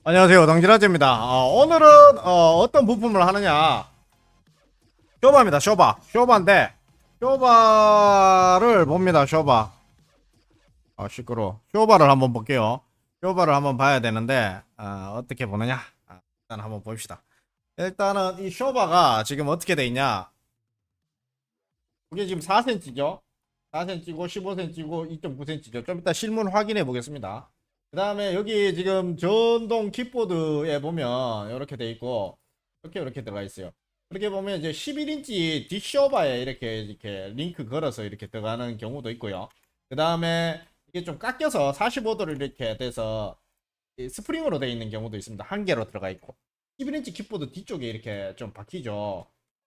안녕하세요, 당진아재입니다. 오늘은 어떤 부품을 하느냐, 쇼바입니다. 쇼바인데 쇼바를 봅니다. 쇼바. 시끄러. 쇼바를 한번 볼게요. 쇼바를 한번 봐야 되는데 어떻게 보느냐. 일단 한번 봅시다. 일단은 이 쇼바가 지금 어떻게 돼 있냐. 이게 지금 4cm죠. 4cm고 15cm고 2.9cm죠. 좀 이따 실물 확인해 보겠습니다. 그 다음에 여기 지금 전동 킥보드에 보면 이렇게 돼 있고 이렇게 들어가 있어요. 그렇게 보면 이제 11인치 뒷쇼바에 이렇게 링크 걸어서 이렇게 들어가는 경우도 있고요. 그 다음에 이게 좀 깎여서 45도로 이렇게 돼서 스프링으로 되어 있는 경우도 있습니다. 한 개로 들어가 있고 11인치 킥보드 뒤쪽에 이렇게 좀 박히죠.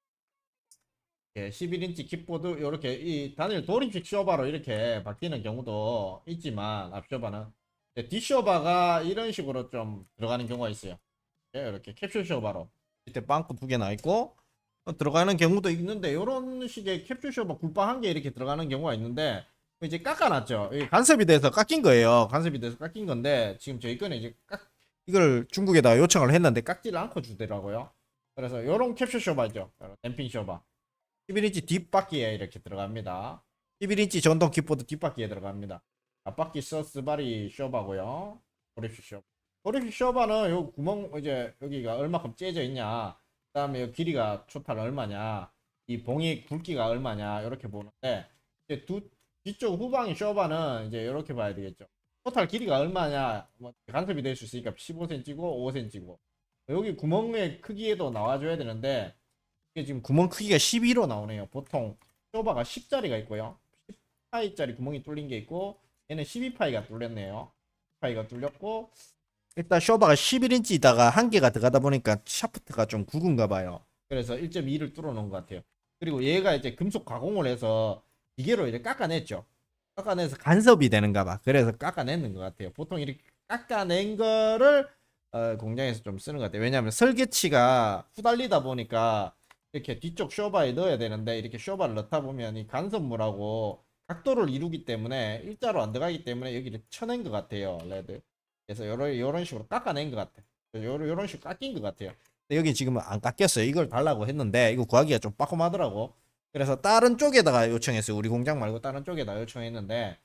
11인치 킥보드 이렇게 이 단일 돌입식 쇼바로 이렇게 바뀌는 경우도 있지만 앞쇼바는 뒷쇼바가 이런 식으로 좀 들어가는 경우가 있어요. 이렇게 캡슐 쇼바로 밑에 빵꾸 두 개 나 있고 들어가는 경우도 있는데 이런 식의 캡슐 쇼바 굴빵 한 개 이렇게 들어가는 경우가 있는데 이제 깎아놨죠. 간섭이 돼서 깎인 거예요. 간섭이 돼서 깎인 건데 지금 저희 거는 이제 이걸 중국에다 요청을 했는데 깎지를 않고 주더라고요. 그래서 이런 캡슐 쇼바죠. 댐핑 쇼바. 11인치 뒷바퀴에 이렇게 들어갑니다. 11인치 전동 킥보드 뒷바퀴에 들어갑니다. 앞바퀴 서스바리 쇼바고요. 도립식 쇼바. 도립식 쇼바는 요 구멍 이제 여기가 얼마큼 째져 있냐. 그다음에 요 길이가 초탈 얼마냐. 이 봉이 굵기가 얼마냐. 이렇게 보는데 이제 뒤쪽 후방의 쇼바는 이제 이렇게 봐야 되겠죠. 토탈 길이가 얼마냐. 뭐 간섭이 될 수 있으니까 15cm고 5cm고. 여기 구멍의 크기에도 나와줘야 되는데 이게 지금 구멍 크기가 12로 나오네요. 보통 쇼바가 10짜리가 있고요. 10파이짜리 구멍이 뚫린 게 있고 얘는 12파이가 뚫렸네요. 파이가 뚫렸고 일단 쇼바가 11인치다가 한 개가 들어가다 보니까 샤프트가 좀 굵은가 봐요. 그래서 1.2를 뚫어 놓은 것 같아요. 그리고 얘가 이제 금속 가공을 해서 기계로 이제 깎아냈죠. 깎아내서 간섭이 되는가 봐. 그래서 깎아내는 것 같아요. 보통 이렇게 깎아낸 거를 공장에서 좀 쓰는 것 같아요. 왜냐하면 설계치가 후달리다 보니까 이렇게 뒤쪽 쇼바에 넣어야 되는데 이렇게 쇼바를 넣다 보면 이 간섭물하고 각도를 이루기 때문에 일자로 안 들어가기 때문에 여기를 쳐낸 것 같아요. 레드. 그래서 요런 식으로 깎아낸 것 같아. 요런 식으로 깎인 것 같아요. 근데 여기 지금은 안 깎였어요. 이걸 달라고 했는데 이거 구하기가 좀 빠꼼하더라고. 그래서 다른 쪽에다가 요청했어요. 우리 공장 말고 다른 쪽에다 요청했는데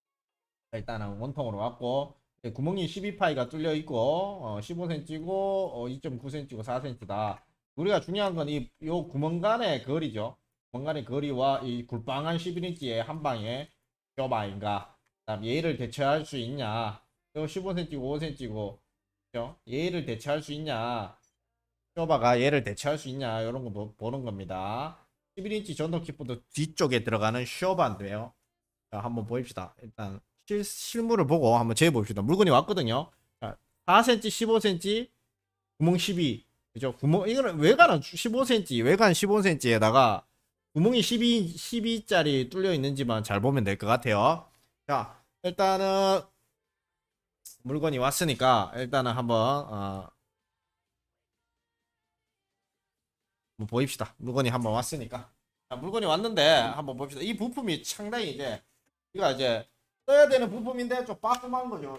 일단은 원통으로 왔고 구멍이 12파이가 뚫려 있고 15cm고 2.9cm고 4cm다. 우리가 중요한 건 요 구멍 간의 거리죠. 구멍 간의 거리와 이 굴빵한 11인치의 한 방에 쇼바인가. 그다음 얘를 대체할 수 있냐. 요 15cm고 5cm고 그죠? 얘를 대체할 수 있냐. 쇼바가 얘를 대체할 수 있냐. 이런 거 보는 겁니다. 11인치 전동 킥보드 뒤쪽에 들어가는 쇼바인데요. 자, 한번 보입시다. 일단 실물을 보고 한번 재봅시다. 물건이 왔거든요. 자, 4cm, 15cm, 구멍 12. 그죠? 구멍 이거는 외관은 15cm, 외관 15cm에다가 구멍이 12짜리 뚫려 있는지만 잘 보면 될 것 같아요. 자, 일단은 물건이 왔으니까 일단은 한번 보입시다. 물건이 한번 왔으니까. 자, 물건이 왔는데 한번 봅시다. 이 부품이 상당히 이제 이제 써야 되는 부품인데 좀 빠끔한 거죠.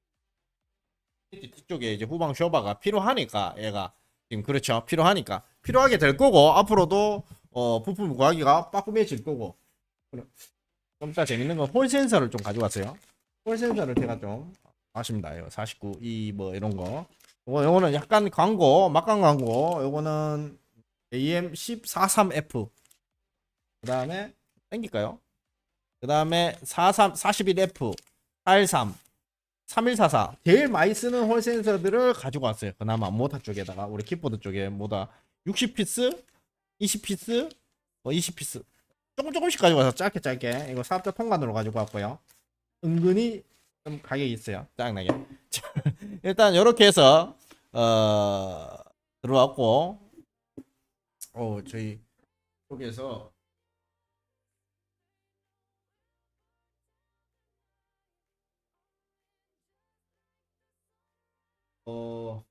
뒤쪽에 이제 후방 쇼바가 필요하니까 얘가 지금 그렇죠. 필요하게 될 거고 앞으로도 부품 구하기가 빠끔해질 거고. 좀 이따 재밌는 건 홀 센서를 좀 가져왔어요. 홀 센서를 제가 좀 아십니다. 49, 이 뭐 이런 거. 요거는 약간 광고, 막강 광고. 요거는 AM1043F. 그다음에 땡길까요? 그다음에 43 41F 83 3144 제일 많이 쓰는 홀 센서들을 가지고 왔어요. 그나마 모터 쪽에다가 우리 킥보드 쪽에 뭐다 60피스, 20피스, 20피스 조금씩 가지고 와서 짧게 이거 사업자 통관으로 가지고 왔고요. 은근히 좀 가격이 있어요. 짜증나게. 일단 이렇게 해서 들어왔고 저희 쪽에서 어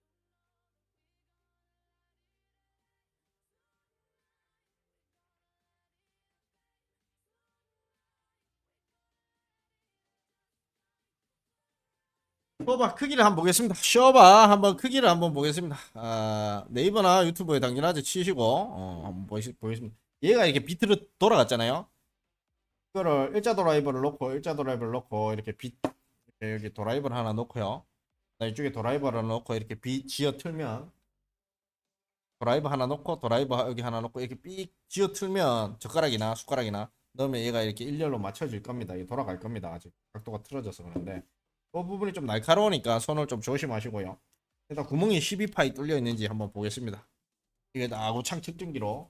쇼바 크기를 한번 보겠습니다. 쇼바 한번 크기를 한번 보겠습니다. 네이버나 유튜브에 당연하지 치시고 한번 보겠습니다. 얘가 이렇게 비트로 돌아갔잖아요. 이거를 일자 드라이버를 놓고 이렇게 여기 드라이버를 하나 놓고요. 이쪽에 드라이버를 놓고 이렇게 지어 틀면 드라이버 하나 놓고 드라이버 여기 하나 놓고 이렇게 삑 지어 틀면 젓가락이나 숟가락이나 넣으면 얘가 이렇게 일렬로 맞춰질 겁니다. 이게 돌아갈 겁니다. 아직 각도가 틀어져서 그런데 그 부분이 좀 날카로우니까 손을 좀 조심하시고요. 일단 구멍이 12파이 뚫려 있는지 한번 보겠습니다. 이게 아구창 측정기로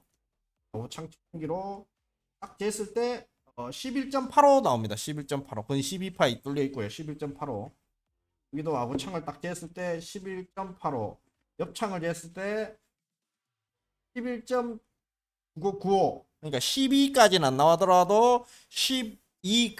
딱 쟀을 때 11.85 나옵니다. 11.85. 그건 12파이 뚫려 있고요. 11.85. 여기도 아구창을 딱 쟀을 때 11.85. 옆창을 쟀을 때 11.95. 그러니까 12까지는 안 나오더라도 12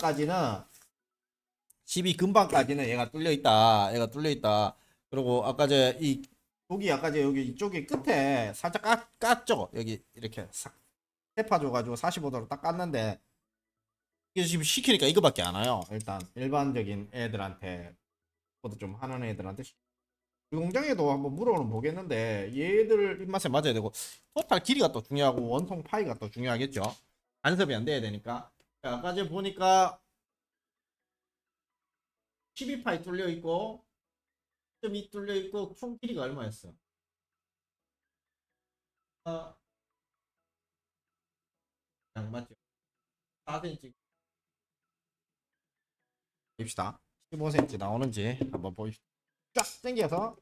근방까지는 얘가 뚫려 있다. 그리고 아까 여기 이쪽에 끝에 살짝 깠죠. 여기 이렇게 싹 테파 줘가지고 45도로 딱 깠는데 이게 지금 시키니까 이거밖에 안 와요. 일단 일반적인 애들한테 좀 하는 애들한테 공장에도 한번 물어는 보겠는데 얘들 입맛에 맞아야 되고 토탈 길이가 또 중요하고 원통 파이가 또 중요하겠죠. 간섭이 안 돼야 되니까. 아까 전 보니까 12파이 뚫려 있고 1.2 뚫려 있고 총 길이가 얼마였어? 그냥 맞죠? 4cm 봅시다. 15cm 나오는지 한번 보십시오. 쫙 당겨서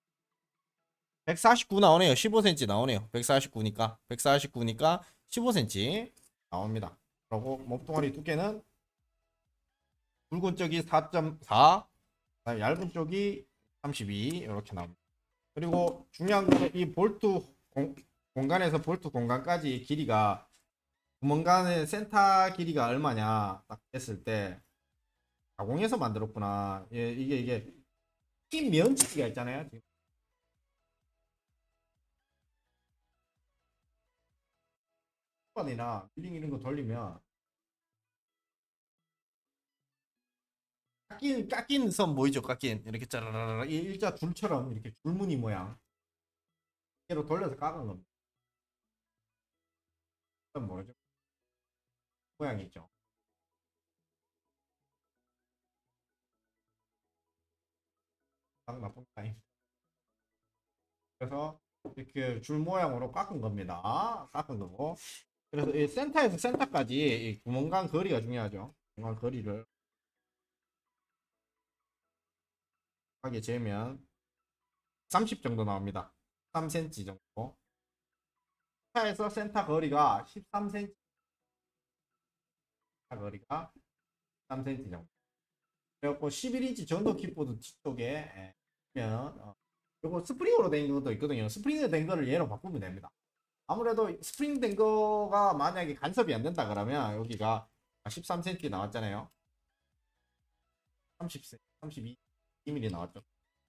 149 나오네요. 15cm 나오네요. 149니까 15cm 나옵니다. 그리고 몸뚱아리 두께는 굵은 쪽이 4.4, 얇은 쪽이 32 이렇게 나옵니다. 그리고 중요한 거는 이 볼트 공간에서 볼트 공간까지 길이가 구멍간의 센터 길이가 얼마냐 딱 했을 때 가공해서 만들었구나. 예, 이게 흰 면치기가 있잖아요. 지금 이나 밀링 이런 거 돌리면 깎인 선 보이죠? 깎인 이렇게 짜라라라 일자 줄처럼 이렇게 줄무늬 모양 이로 돌려서 깎은 겁니다. 뭐죠? 모양이 있죠. 딱 나쁜 거 아닙니다. 그래서 이렇게 줄 모양으로 깎은 겁니다. 깎은 거고. 그래서 이 센터에서 센터까지 이 구멍간 거리가 중요하죠. 구멍간 거리를 하게 재면 30 정도 나옵니다. 3cm 정도. 센터에서 센터 거리가 13cm. 거리가 3cm 정도. 그래갖고 11인치 전동 킥보드 뒤쪽에 보면 요거 스프링으로 된 것도 있거든요. 스프링으로 된 거를 얘로 바꾸면 됩니다. 아무래도 스프링 된 거가 만약에 간섭이 안 된다 그러면 여기가 13cm 나왔잖아요. 30cm, 32mm 나왔죠.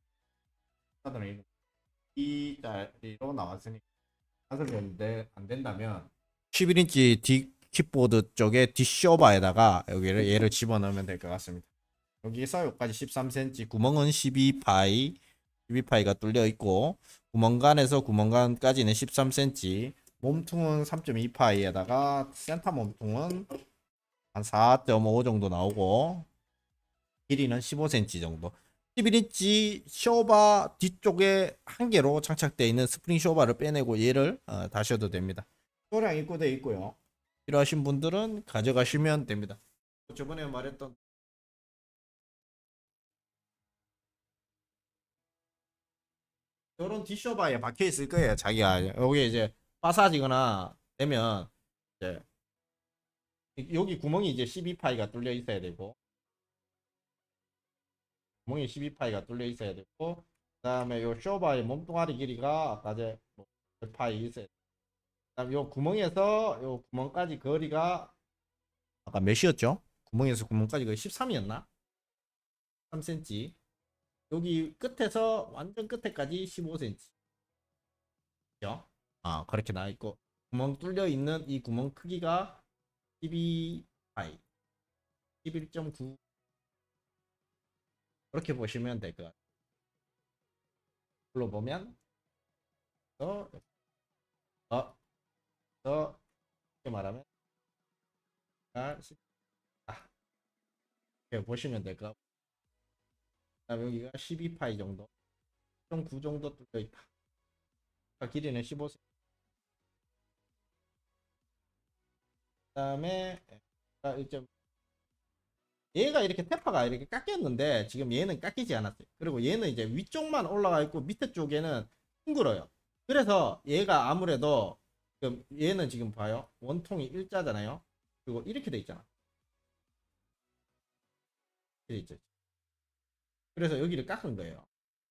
이 자리로 나왔으니까 간섭이 안 된다면 11인치 킥보드 쪽에 뒷쇼바에다가 여기를 얘를 집어넣으면 될 것 같습니다. 여기서 여기까지 13cm, 구멍은 12파이가 뚫려 있고 구멍간에서 구멍간까지는 13cm, 몸통은 3.2파이에다가 센터 몸통은 한 4.5 정도 나오고 길이는 15cm 정도. 11인치 쇼바 뒤쪽에 한 개로 장착되어 있는 스프링 쇼바를 빼내고 얘를 다셔도 됩니다. 소량 입고되어 있고요. 필요하신 분들은 가져가시면 됩니다. 저번에 말했던 이런 디쇼바에 박혀 있을 거예요. 자기가 여기 이제 마사지거나 되면 이제 여기 구멍이 이제 12파이가 뚫려 있어야 되고 구멍이 12파이가 뚫려 있어야 되고 그다음에 요 쇼바의 몸뚱아리 길이가 아까 제 1파이 있어야 돼. 그다음 요 구멍에서 요 구멍까지 거리가 아까 몇이었죠? 구멍에서 구멍까지 거리 13이었나? 3cm. 여기 끝에서 완전 끝에까지 15cm. 그렇게 나와 있고 구멍 뚫려 있는 이 구멍 크기가 12파이 11.9 그렇게 보시면 될 것 같아요. 불러보면 더 이렇게 말하면 이렇게 보시면 될 것 같고, 그다음 여기가 12파이 정도, 1.9 정도 뚫려 있다. 길이는 15cm. 그다음에 얘가 이렇게 테파가 이렇게 깎였는데 지금 얘는 깎이지 않았어요. 그리고 얘는 이제 위쪽만 올라가 있고 밑에 쪽에는 둥글어요. 그래서 얘가 아무래도 지금 얘는 지금 봐요. 원통이 일자잖아요. 그리고 이렇게 돼 있잖아. 이렇게 돼 있죠. 그래서 여기를 깎은 거예요.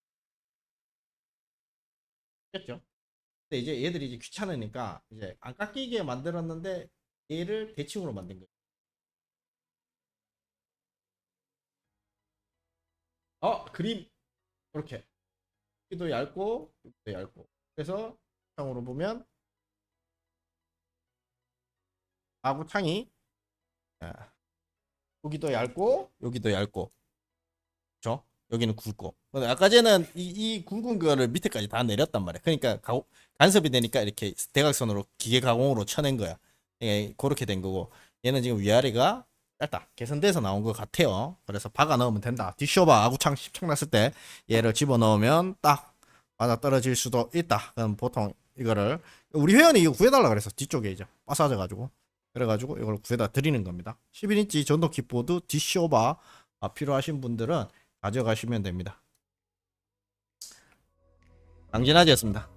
됐죠? 근데 이제 얘들이 이제 귀찮으니까 이제 안 깎이게 만들었는데 얘를 대칭으로 만든 거예요. 그림 이렇게 여기도 얇고 여기도 얇고, 그래서 창으로 보면 아구창이 여기도 얇고 여기도 얇고, 그렇죠? 여기는 굵고. 근데 아까 전에는 이 굵은 거를 밑에까지 다 내렸단 말이야. 그러니까 간섭이 되니까 이렇게 대각선으로 기계 가공으로 쳐낸 거야. 예, 그렇게 된 거고, 얘는 지금 위아래가 짧다, 개선돼서 나온 것 같아요. 그래서 박아 넣으면 된다. 디쇼바 아구창 십창 났을 때 얘를 집어 넣으면 딱 맞아 떨어질 수도 있다. 그럼 보통 이거를, 우리 회원이 이거 구해달라 그래서 뒤쪽에 이제 빠사져 가지고, 그래가지고 이걸 구해다 드리는 겁니다. 11인치 전동 킥보드 디쇼바 필요하신 분들은 가져가시면 됩니다. 강진아지였습니다.